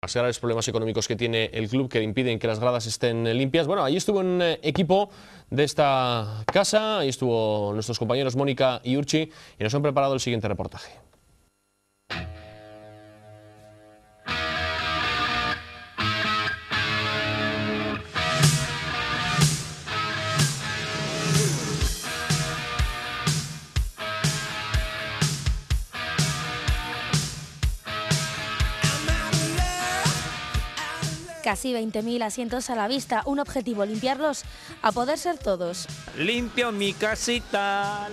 Los graves problemas económicos que tiene el club que impiden que las gradas estén limpias. Bueno, ahí estuvo un equipo de esta casa, ahí estuvo nuestros compañeros Mónica y Urchi y nos han preparado el siguiente reportaje. Casi 20.000 asientos a la vista, un objetivo, limpiarlos a poder ser todos. Limpio mi casita,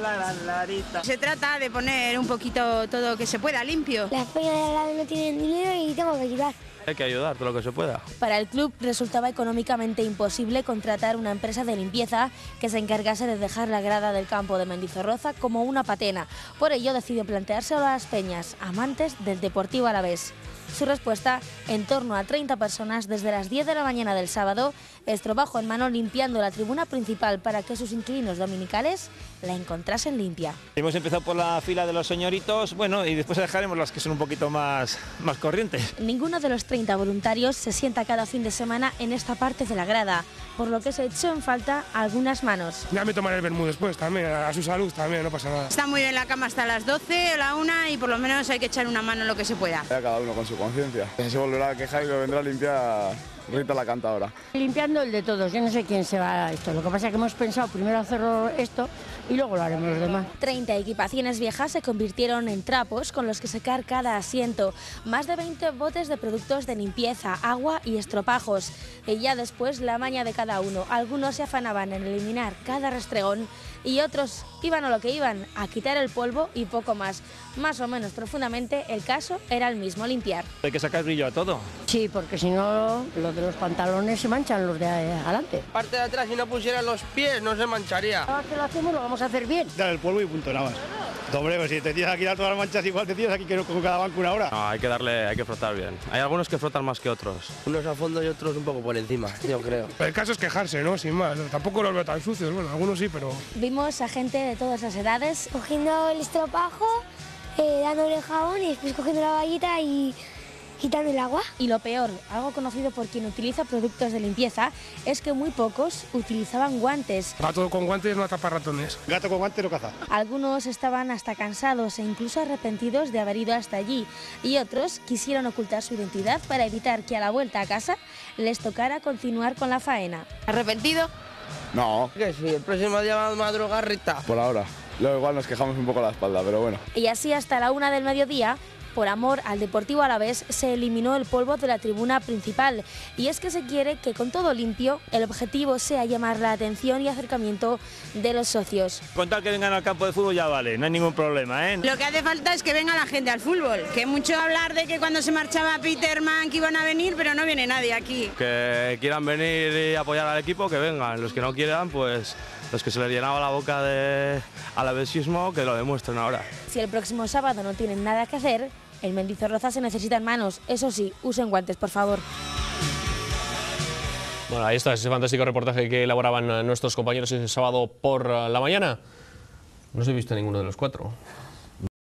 Se trata de poner un poquito todo que se pueda limpio. Las peñas de al lado no tienen dinero y tengo que ayudar. Hay que ayudar todo lo que se pueda. Para el club resultaba económicamente imposible contratar una empresa de limpieza que se encargase de dejar la grada del campo de Mendizorroza como una patena. Por ello decidió planteárselo a las peñas, amantes del Deportivo Alavés. Su respuesta, en torno a 30 personas desde las 10 de la mañana del sábado, estropajo en mano limpiando la tribuna principal para que sus inquilinos dominicales la encontrasen limpia. Hemos empezado por la fila de los señoritos, bueno, y después dejaremos las que son un poquito más corrientes. Ninguno de los 30 voluntarios se sienta cada fin de semana en esta parte de la grada, por lo que se echó en falta algunas manos. Ya me tomaré el vermú después también, a su salud también, no pasa nada. Está muy bien la cama hasta las 12 o la 1 y por lo menos hay que echar una mano en lo que se pueda. Cada uno con su conciencia. Se volverá a quejar y lo vendrá a limpiar Rita la cantadora. Limpiando el de todos, yo no sé quién se va a esto. Lo que pasa es que hemos pensado primero hacerlo esto y luego lo haremos los demás. 30 equipaciones viejas se convirtieron en trapos con los que secar cada asiento. Más de 20 botes de productos de limpieza, agua y estropajos. Y ya después la maña de cada uno. Algunos se afanaban en eliminar cada restregón y otros iban a lo que iban, a quitar el polvo y poco más. Más o menos profundamente el caso era el mismo, limpiar. Hay que sacar brillo a todo. Sí, porque si no, los de los pantalones se manchan, los de adelante. Parte de atrás, si no pusieran los pies, no se mancharía. Ahora que lo hacemos, lo vamos a hacer bien. Dar el polvo y punto, nada más. Hombre, pues si te tienes que quitar todas las manchas, igual te tienes aquí que con cada banco una hora. No, hay que frotar bien. Hay algunos que frotan más que otros. Unos a fondo y otros un poco por encima, yo creo. El caso es quejarse, ¿no? Sin más. Tampoco los veo tan sucios, bueno, algunos sí, pero... Vimos a gente de todas las edades Cogiendo el estropajo, dándole el jabón y después cogiendo la vallita y quitando el agua. y lo peor, algo conocido por quien utiliza productos de limpieza, es que muy pocos utilizaban guantes. Gato con guantes no atrapa ratones. Gato con guantes no caza. Algunos estaban hasta cansados e incluso arrepentidos de haber ido hasta allí y otros quisieron ocultar su identidad para evitar que a la vuelta a casa les tocara continuar con la faena. ¿Arrepentido? No, Que sí, el próximo día vamos a madrugar, Rita. por ahora. Luego igual nos quejamos un poco la espalda, pero bueno. Y así hasta la 1 del mediodía, por amor al Deportivo Alavés, se eliminó el polvo de la tribuna principal. Y es que se quiere que con todo limpio, el objetivo sea llamar la atención y acercamiento de los socios. Con tal que vengan al campo de fútbol ya vale, no hay ningún problema, ¿eh? Lo que hace falta es que venga la gente al fútbol. Que mucho hablar de que cuando se marchaba Peterman que iban a venir, pero no viene nadie aquí. Que quieran venir y apoyar al equipo, que vengan. Los que no quieran, pues los que se les llenaba la boca de alavesismo, que lo demuestren ahora. Si el próximo sábado no tienen nada que hacer, el Mendizorroza se necesitan manos. Eso sí, usen guantes, por favor. Bueno, ahí está ese fantástico reportaje que elaboraban nuestros compañeros ese sábado por la mañana. No os he visto a ninguno de los cuatro.